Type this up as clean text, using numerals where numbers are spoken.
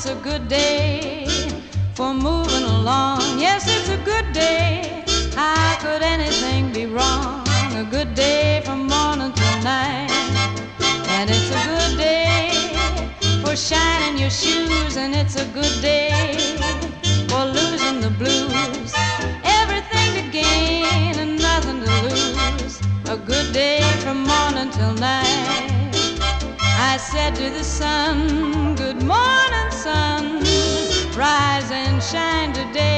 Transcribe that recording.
it's a good day for moving along. Yes, it's a good day. How could anything be wrong? A good day from morning till night. And it's a good day for shining your shoes. And it's a good day for losing the blues. Everything to gain and nothing to lose. A good day from morning till night. I said to the sun, good morning, sun. Rise and shine today.